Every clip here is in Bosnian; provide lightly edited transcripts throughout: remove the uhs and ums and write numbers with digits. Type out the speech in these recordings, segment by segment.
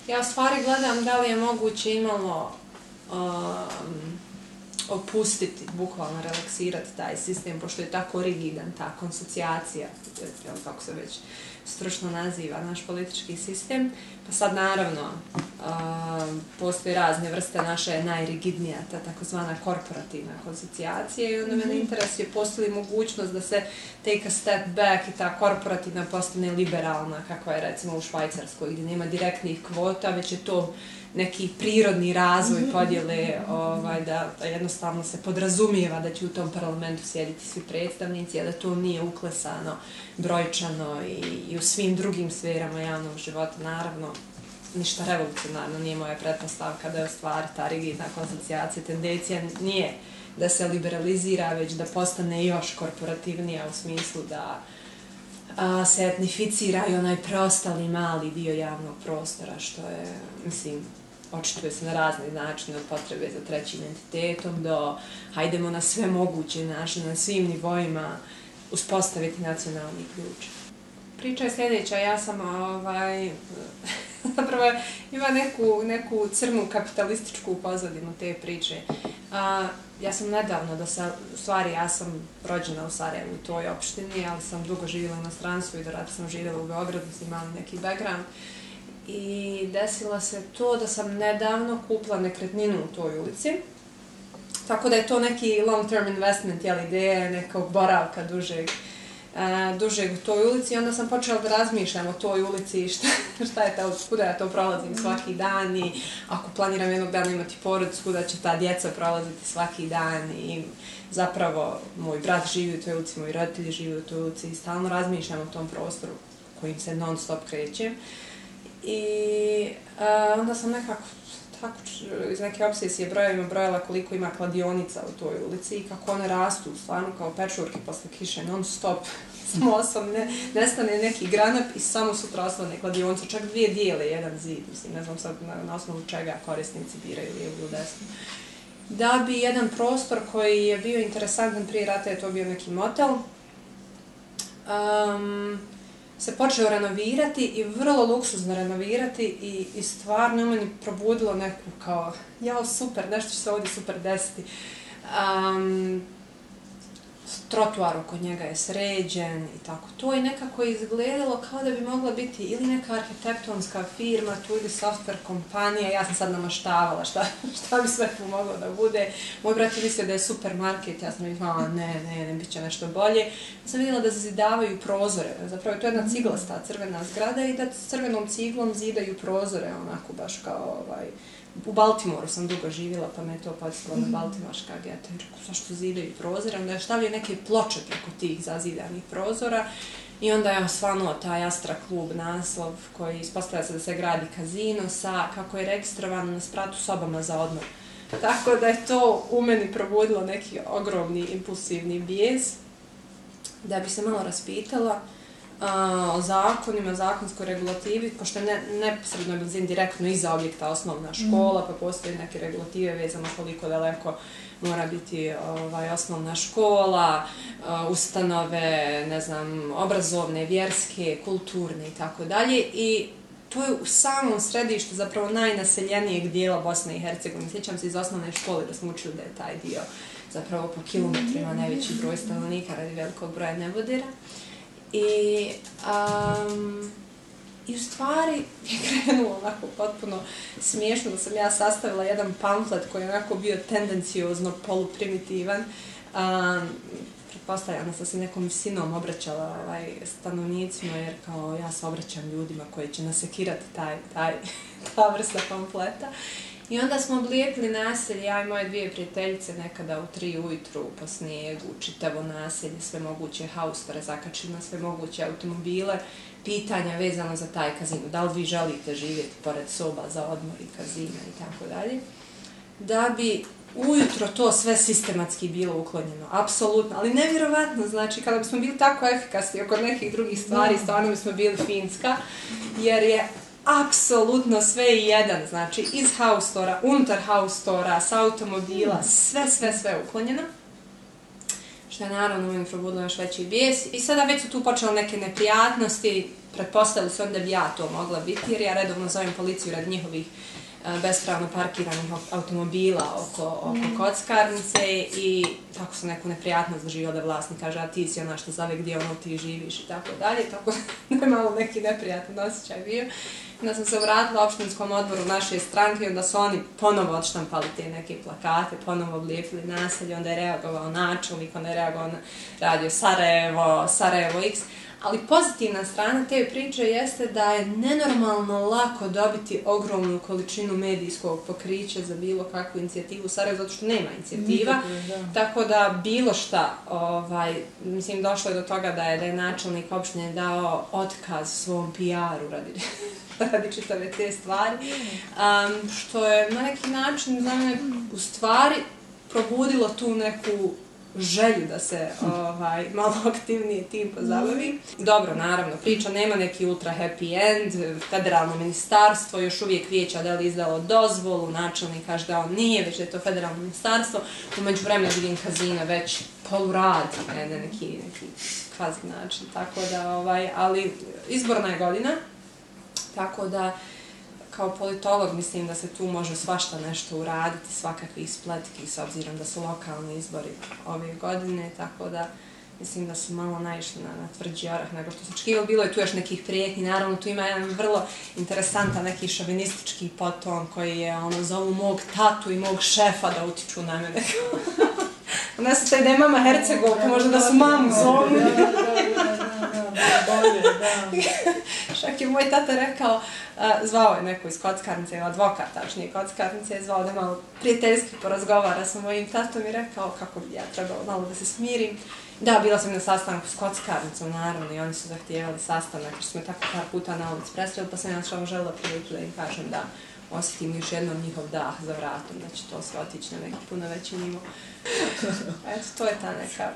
Ja u stvari gledam da li je moguće imalo opustiti, bukvalno relaksirati taj sistem, pošto je tako rigidan, ta konsocijacija, kako se već stručno naziva, naš politički sistem. Pa sad naravno postoji razne vrste, naša je najrigidnija, ta takozvana korporativna konsocijacija i onda mene interesuje postoji mogućnost da se take a step back i ta korporativna postane liberalna, kakva je recimo u Švajcarskoj, gdje nema direktnih kvota, već je to neki prirodni razvoj podjele, da jednostavno se podrazumijeva da će u tom parlamentu sjediti svi predstavnici, a da to nije uklesano, brojčano i u svim drugim sferama javnog života. Naravno, ništa revolucionarno nije moja pretpostavka da je u stvari ta rigidna konsocijacija. Tendencija nije da se liberalizira, već da postane još korporativnija u smislu da se etnificira i onaj preostali mali dio javnog prostora, što je, mislim, očituje se na razne načine, od potrebe za trećim entitetom do hajdemo na sve moguće načine, na svim nivoima uspostaviti nacionalni ključ. Priča je sljedeća, ja sam zapravo ima neku crnu kapitalističku pozadinu te priče. Ja sam nedavno, u stvari ja sam rođena u Sarajevu, u toj opštini, ali sam dugo živjela u inostranstvu i do rata sam živjela u Beogradu, sam imala neki background. I desilo se to da sam nedavno kupila nekretninu u toj ulici. Tako da je to neki long term investment, ideja nekog boravka dužeg u toj ulici. I onda sam počela da razmišljam o toj ulici i šta je to, kuda ja to prolazim svaki dan i ako planiram jednog dana imati porodicu, kuda će ta djeca prolaziti svaki dan i zapravo moj brat živi u toj ulici, moji roditelji žive u toj ulici i stalno razmišljam o tom prostoru kojim se non stop krećem. I onda sam nekako iz neke obsesije brojevima brojala koliko ima kladionica u toj ulici i kako one rastu stvarno kao pečurke posle kiše non stop. Samo nestane neki granap i samo sutra osnovne kladionice, čak dvije dijele jedan zid, mislim, ne znam sad na osnovu čega korisnici biraju lijevu ili desnu. Da bi jedan prostor koji je bio interesantan prije rata, je to bio neki motel, se počeo renovirati i vrlo luksuzno renovirati i stvarno meni probudilo neku kao, jao super, nešto će se ovdje super desiti. Trotuar oko njega je sređen i tako to i nekako je izgledalo kao da bi mogla biti ili neka arhitektonska firma tu ili software kompanija. Ja sam sad namaštavala šta bi sve tu moglo da bude. Moj brat je mislio da je supermarket, ja sam rekla ne, bit će nešto bolje. Ja sam vidjela da zidavaju prozore, zapravo to je jedna ciglasta crvena zgrada i da s crvenom ciglom zidaju prozore, onako baš kao u Baltimoru sam dugo živjela, pa me je to podsjetilo na baltimorska geta. I rekao, zašto zidaju prozore? Onda je stavljaju neke ploče preko tih zazidanih prozora i onda je osvanuo taj Astra klub naslov koji ispostavlja se da se gradi kazino sa, kako je registrovano, na spratu sobama za odmor. Tako da je to u meni probudilo neki ogromni impulsivni bijes. Da bi se malo raspitala o zakonima, zakonskoj regulativi, pošto je neposredno blizini direktno iza objekta osnovna škola, pa postoji neke regulative vezano koliko daleko mora biti osnovna škola, ustanove, ne znam, obrazovne, vjerske, kulturne i tako dalje. I to je u samom središtu zapravo najnaseljenijeg dijela Bosne i Hercegovine. Sjećam se iz osnovne škole da smo učili da je taj dio zapravo po kilometrima najveći broj stanovnika radi velikog broja nebodera. I u stvari je krenulo onako potpuno smiješno da sam ja sastavila jedan pamflet koji je onako bio tendenciozno poluprimitivan. Pretpostavljam da sam se nekom visinom obraćala stanovnicima jer kao ja se obraćam ljudima koji će nasekirati ta vrsta pamfleta. I onda smo oblijepili naselje, ja i moje dvije prijateljice nekada u 3 ujutru po snijegu, čitavo naselje, sve moguće haustore, zakačili na sve moguće automobile, pitanja vezano za taj kazino, da li vi želite živjeti pored soba za odmor i kazina i tako dalje, da bi ujutro to sve sistematski bilo uklonjeno, apsolutno, ali nevjerovatno, znači kada bismo bili tako efikasni oko nekih drugih stvari, stvarno bismo bili Finska, jer je apsolutno sve i jedan, znači iz haustora, unutar haustora, s automobila, sve uklonjeno. Što je naravno meni probudilo još veći bijes. I sada već su tu počele neke neprijatnosti, pretpostavili su onda bi ja to mogla biti, jer ja redovno zovem policiju radi njihovih bespravno parkiranih automobila oko kockarnice i tako sam neku neprijatnost doživjela da vlasnik kaže, a ti si ona što zove gdje ono ti živiš i tako dalje, tako da je malo neki neprijatan osjećaj bio. Onda sam se vratila opštinskom odboru naše stranke i onda su oni ponovo odštampali te neke plakate, ponovo oblijepili naselje, onda je reagovao načelnik, onda je reagovao na radio Sarajevo X. Ali pozitivna strana te priče jeste da je nenormalno lako dobiti ogromnu količinu medijskog pokrića za bilo kakvu inicijativu u Sarajevu, zato što nema inicijativa. Tako da bilo šta, mislim, došlo je do toga da je načelnik opštine dao otkaz svom PR-u radi čitave te stvari, što je na neki način za mene u stvari probudilo tu neku želju da se malo aktivnije tim pozabavim. Dobro, naravno, priča nema neki ultra happy end, federalno ministarstvo još uvijek vijeća da li izdalo dozvolu, načelnik kaže da on nije, već da je to federalno ministarstvo. U međuvremenu vidim Kazina već poluradi na neki kvazi način, tako da, ali izborna je godina, tako da kao politolog mislim da se tu može svašta nešto uraditi, svakakvih spletki, s obzirom da su lokalni izbori ove godine, tako da mislim da su malo naišli na tvrđi orah nego što su očekivali. Bilo je tu još nekih prijetnji, naravno tu ima jedan vrlo interesantan neki šovinistički poton koji je zovu mog tatu i mog šefa da utiču na mene. Onda se taj da je mama Hercegovka, možda da su mamu zovu. Čak je moj tata rekao, zvao je neko iz kockarnice, advokat tačnije kockarnice, je zvao da malo prijateljski porazgovara sa mojim tatom i rekao kako bi ja trebalo malo da se smirim. Da, bila sam na sastanku s kockarnicom, naravno, i oni su zahtijevali sastanak, jer su me tako par puta na ulici presreli, pa sam ja samo željela priliku da im kažem da osjetim još jednom njihov dah za vratom, da će to sve otići na neki puno veći nivo. Eto, to je ta neka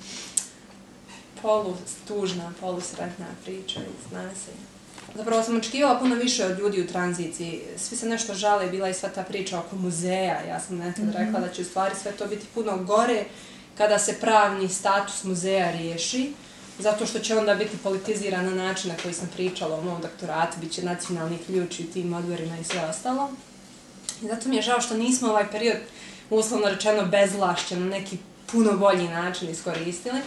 polustužna, polusretna priča iz naselja. Zapravo sam očekivala puno više od ljudi u tranziciji. Svi se nešto žale, bila je sva ta priča oko muzeja. Ja sam nekad rekla da će u stvari sve to biti puno gore kada se pravni status muzeja riješi, zato što će onda biti politiziran na način na koji sam pričala o mom doktoratu, bit će nacionalni ključ i tim odborima i sve ostalo. I zato mi je žao što nismo ovaj period, uslovno rečeno, bezvlašćen na neki puno bolji način iskoristili.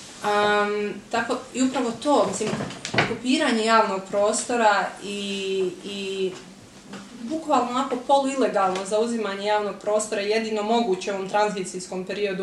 I upravo to, mislim, okupiranje javnog prostora i bukvalno onako poluilegalno zauzimanje javnog prostora je jedino moguće u ovom tranzicijskom periodu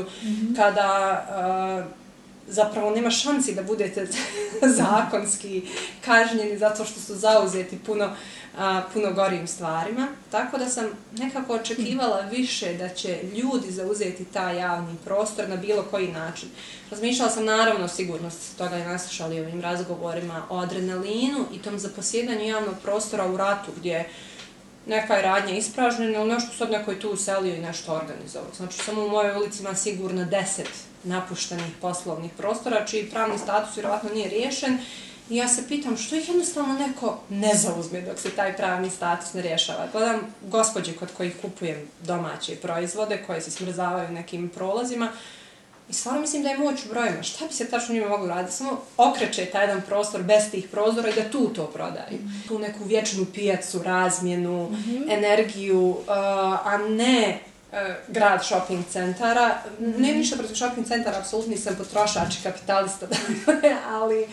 kada zapravo nema šansi da budete zakonski kažnjeni zato što su zauzeti puno gorijim stvarima. Tako da sam nekako očekivala više da će ljudi zauzeti taj javni prostor na bilo koji način. Razmišljala sam naravno sigurnost toga i naslušali ovim razgovorima o adrenalinu i tom zaposjedanju javnog prostora u ratu gdje neka je radnja ispražnjena ili nešto sad neko je tu uselio i nešto organizovao. Znači samo u mojoj ulici ima sigurno 10 napuštenih poslovnih prostora čiji pravni status vjerovatno nije riješen. I ja se pitam što ih jednostavno neko ne zauzme dok se taj pravni status ne rješava. Gledam gospođe kod kojih kupujem domaće proizvode koje se smrzavaju nekim prolazima i stvarno mislim da je moć u brojima. Šta bi se tačno njima moglo raditi? Samo okreće taj jedan prostor bez tih prozora i da tu to prodaju. Tu neku vječnu pijacu, razmjenu, energiju, a ne grad shopping centara. Ne ništa protiv shopping centara, apsolutno nisam potrošač i kapitalista, ali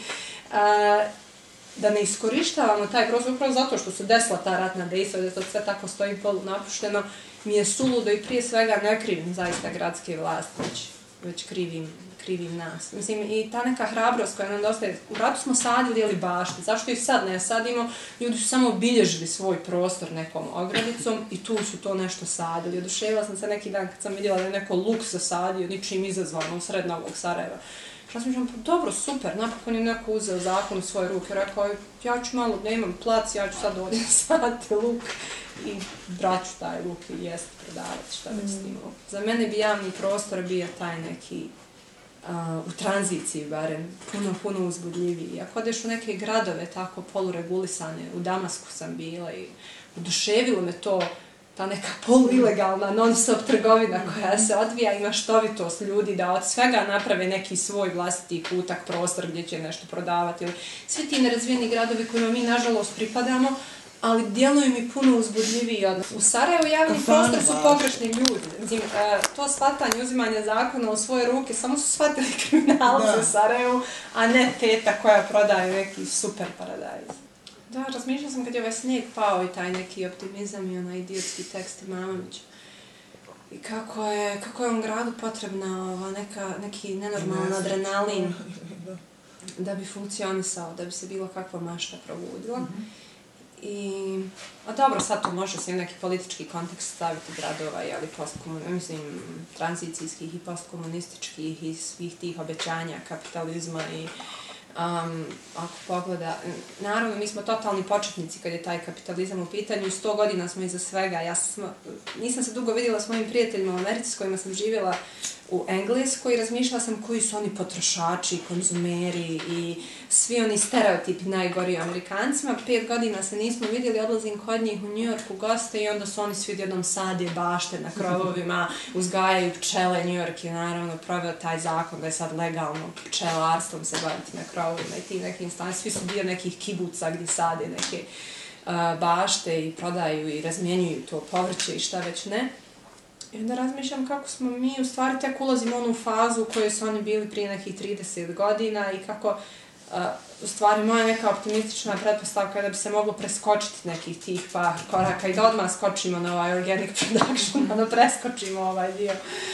da ne iskorištavamo taj prostor upravo zato što se desila ta ratna dejstva, da to sve tako stoji polu napušteno, mi je suludo i prije svega ne krivim zaista gradske vlasti, već krivim nas. Mislim, i ta neka hrabrost koja nam dostaje, u ratu smo sadili ili bašte, zašto ih sad ne sadimo? Ljudi su samo obilježili svoj prostor nekom ogradicom i tu su to nešto sadili. Oduševila sam se neki dan kad sam vidjela da je neko luk zasadio, ničim izazvano u sred Novog Sarajeva. Razmišljam, pa dobro, super, napokon je neko uzeo zakon u svoje ruke, rekao je, ja ću malo, ne imam plac, ja ću sad ovdje saditi luk i braću taj luk i jest prodavati, šta već s tim. Za mene bi javni prostor bio taj neki, u tranziciji barem, puno uzbudljiviji. Ako odeš u neke gradove tako poluregulisane, u Damasku sam bila i oduševilo me to ta neka poluilegalna non-stop trgovina koja se odvija i maštovitost ljudi da od svega naprave neki svoj vlastiti kutak, prostor gdje će nešto prodavati. Svi ti nerazvijeni gradovi kojima mi nažalost pripadamo, ali djeluju mi puno uzbudljiviji od... U Sarajevu javni prostor su pogrešni ljudi. To shvatanje uzimanja zakona u svoje ruke samo su shvatili kriminalci u Sarajevu, a ne teta koja prodaje neki super paradajz. Da, razmišljala sam kad je ovaj snijeg pao i taj neki optimizam i onaj idiotski tekst Imamović. I kako je ovom gradu potrebna neki nenormalan adrenalin da bi funkcionisao, da bi se bilo kakva mašta probudila. A dobro, sad to može se i neki politički kontekst staviti gradova, tranzicijskih i postkomunističkih i svih tih obećanja kapitalizma i ako pogleda, naravno mi smo totalni početnici kad je taj kapitalizam u pitanju, 100 godina smo iza svega. Nisam se dugo vidjela s mojim prijateljima u Americi s kojima sam živjela u Engleskoj i razmišljala sam koji su oni potrošači, konzumeri i svi oni stereotipi najgori o Amerikancima. 5 godina se nismo vidjeli, odlazim kod njih u New York u goste i onda su oni svi odjednom sade bašte na krovovima, uzgajaju pčele. New York je naravno proveo taj zakon da je sad legalno pčelarstvom se baviti na krovovima i tim nekim stanima. Svi su dio nekih kibuca gdje sade neke bašte i prodaju i razmjenjuju to povrće i šta već ne. I onda razmišljam kako smo mi u stvari tek ulazimo u onu fazu u kojoj su oni bili prije nekih 30 godina i kako u stvari moja neka optimistična pretpostavka je da bi se moglo preskočiti nekih tih par koraka i da odmah skočimo na ovaj organic production, da preskočimo ovaj dio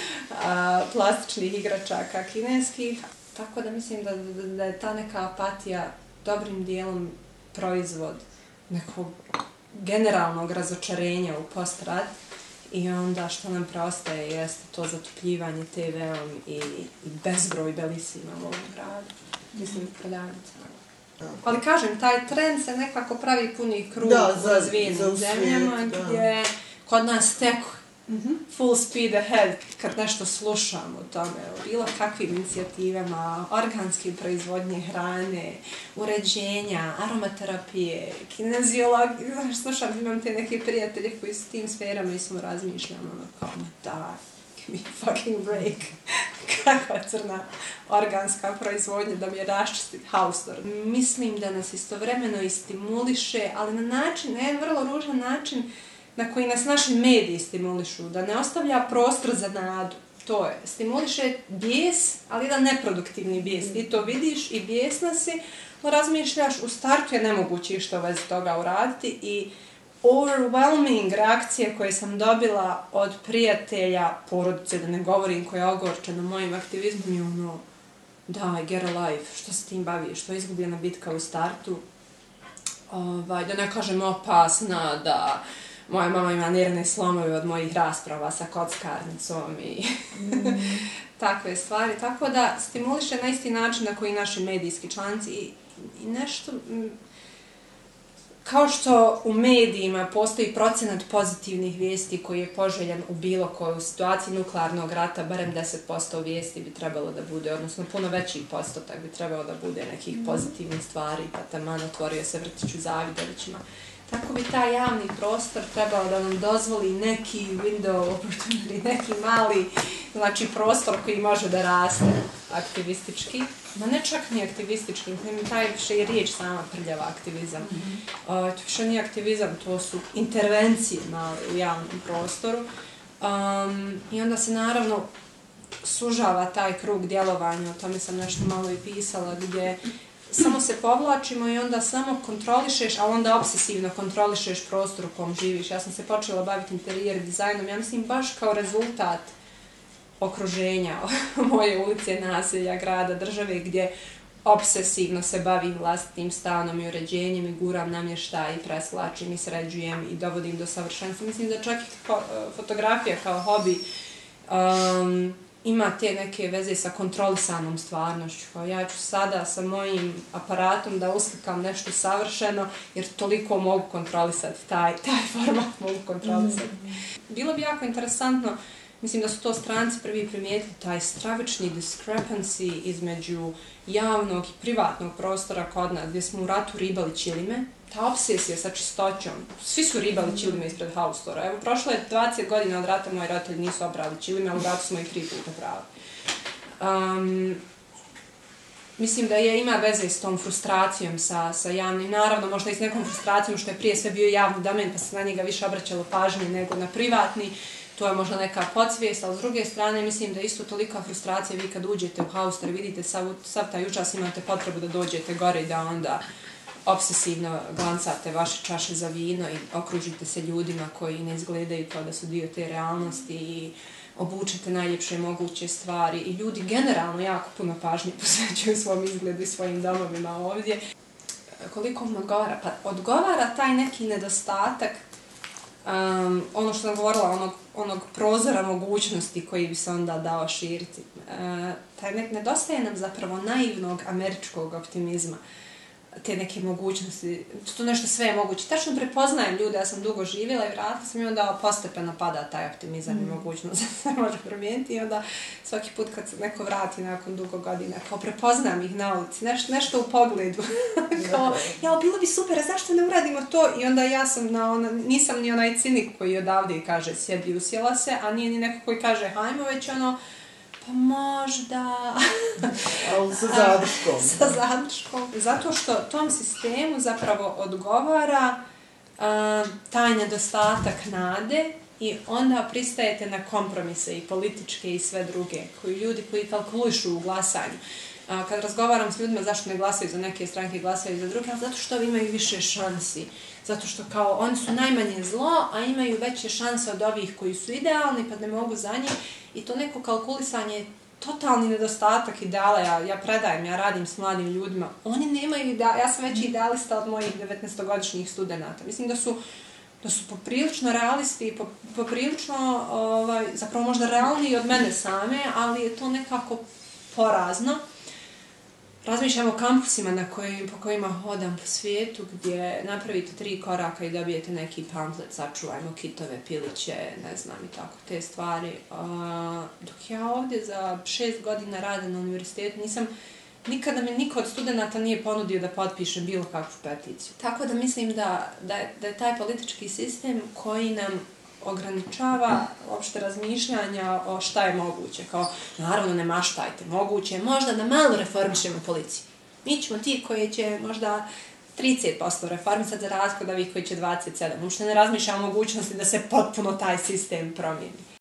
plastičnih igračaka kineskih. Tako da mislim da je ta neka apatija dobrim dijelom proizvod nekog generalnog razočarenja u post-rat. I onda što nam preostaje jeste to zatopljivanje TV-om i bezbroj belisima u ovom gradu. Mislim, prodavnicama. Ali kažem, taj trend se nekako pravi puni krug u razvijenim zemljama gdje kod nas tek full speed ahead kad nešto slušamo o tome, o bilo kakvim inicijativama, organske proizvodnje hrane, uređenja, aromaterapije, kineziologije. Slušam, imam te neke prijatelje koji su tim sferama i smo razmišljamo kao, da, give me fucking break. Kakva crna organska proizvodnja da mi je raščistit haustor. Mislim da nas istovremeno i stimuliše, ali na način, na jedan vrlo ružan način, na koji nas naši mediji stimulišu, da ne ostavlja prostor za nadu. To je, stimuliše bijes, ali jedan neproduktivni bijes. Ti to vidiš i bijesna si, razmišljaš, u startu je nemoguće išta u vezi toga uraditi i overwhelming reakcije koje sam dobila od prijatelja, porodice, da ne govorim, koja je ogorčena mojim aktivizmom i ono, daj, get a life, što se tim baviš, što je izgubljena bitka u startu. Da ne kažem opasna, da moja mama ima nervne slomove od mojih rasprava sa kockarnicom i takve stvari. Tako da stimuliše na isti način na koji naši medijski članci i nešto... Kao što u medijima postoji procenat pozitivnih vijesti koji je poželjan u bilo kojoj situaciji nuklearnog rata, barem 10% vijesti bi trebalo da bude, odnosno puno veći postotak bi trebalo da bude nekih pozitivnih stvari, pa taman otvorio se vrtić u Zavidovićima. Tako bi taj javni prostor trebao da nam dozvoli neki window opportunity, neki mali, znači prostor koji može da raste aktivistički, ma ne čak ni aktivistički, mi taj više je riječ sama prljava aktivizam. To više nije aktivizam, to su intervencije male u javnom prostoru. I onda se naravno sužava taj krug djelovanja, o tome sam nešto malo i pisala, gdje samo se povlačimo i onda samo kontrolišeš, a onda obsesivno kontrolišeš prostor u kom živiš. Ja sam se počela baviti interijer dizajnom, ja mislim baš kao rezultat okruženja moje ulice, naselja, grada, države, gdje obsesivno se bavim vlastitim stanom i uređenjem i guram namještaj i preslačim i sređujem i dovodim do savršenstva. Mislim da čak i fotografija kao hobi ima te neke veze sa kontrolisanom stvarnošću. Ja ću sada sa mojim aparatom da uslikam nešto savršeno, jer toliko mogu kontrolisati, taj format mogu kontrolisati. Bilo bi jako interesantno, mislim da su to stranci prvi primijetili, taj stravični discrepancy između javnog i privatnog prostora kod nas, gdje smo u ratu ribali ćilime, ta obsesija sa čistoćom, svi su ribali čilime ispred haustora. Evo, prošlo je 20 godina od rata, moji roditelji nisu obrali čilime, ali u ratu smo ih 3 puta prali. Mislim da ima veze s tom frustracijom sa javnim, naravno možda i s nekom frustracijom što je prije sve bio javni domen pa se na njega više obraćalo pažnje nego na privatni, to je možda neka podsvijest, ali s druge strane mislim da je isto tolika frustracija vi kad uđete u haustor i vidite sav taj užas, imate potrebu da dođete gore i da onda obsesivno glancate vaše čaše za vino i okružite se ljudima koji ne izgledaju kao da su dio te realnosti i obučete najljepše moguće stvari i ljudi generalno jako puno pažnje posvećuju svom izgledu i svojim domovima ovdje. Koliko vam odgovara? Pa odgovara taj neki nedostatak, ono što sam govorila, onog prozora mogućnosti koji bi se onda dao širiti. Nedostaje nam zapravo naivnog američkog optimizma, te neke mogućnosti, to nešto sve je moguće. Tačno prepoznajem ljude, ja sam dugo živjela i vratila sam i onda postepeno pada taj optimizam i mogućnost da se može promijeniti i onda svaki put kad se neko vrati nakon dugo godina, kao prepoznam ih na ulici, nešto u pogledu. Kao, bilo bi super, a zašto ne uradimo to? I onda ja sam nisam ni onaj cinik koji odavde i kaže sjedi usjela se, a nije ni neko koji kaže hajmo, već pa možda... Ali sa zadrškom. Sa zadrškom. Zato što tom sistemu zapravo odgovara taj nedostatak nade i onda pristajete na kompromise i političke i sve druge, ljudi koji kalkulišu u glasanju. Kad razgovaram s ljudima zašto ne glasaju za neke stranke, glasaju za druge, ali zato što imaju više šansi. Zato što kao oni su najmanje zlo, a imaju veće šanse od ovih koji su idealni pa ne mogu za njih. I to neko kalkulisanje je totalni nedostatak ideala. Ja predajem, ja radim s mladim ljudima. Oni nemaju ideala, ja sam veći idealista od mojih 19-godišnjih studenata. Mislim da su poprilično realisti i poprilično, zapravo možda realniji od mene same, ali je to nekako porazno. Razmišljam o kampusima po kojima hodam po svijetu gdje napravite 3 koraka i dobijete neki pamflet, sačuvajmo kitove, piliće, ne znam i tako te stvari. Dok ja ovdje za 6 godina radim na univerzitetu, nikada mi niko od studenata nije ponudio da potpišem bilo kakvu peticiju. Tako da mislim da je taj politički sistem koji nam ograničava uopšte razmišljanja o šta je moguće. Kao, naravno ne maštajte, moguće je možda da malo reformišemo policiju. Mi ćemo ti koji će možda 30% reformisati za razliku od ovih koji će 27%. Uopšte ne razmišljamo o mogućnosti da se potpuno taj sistem promijeni.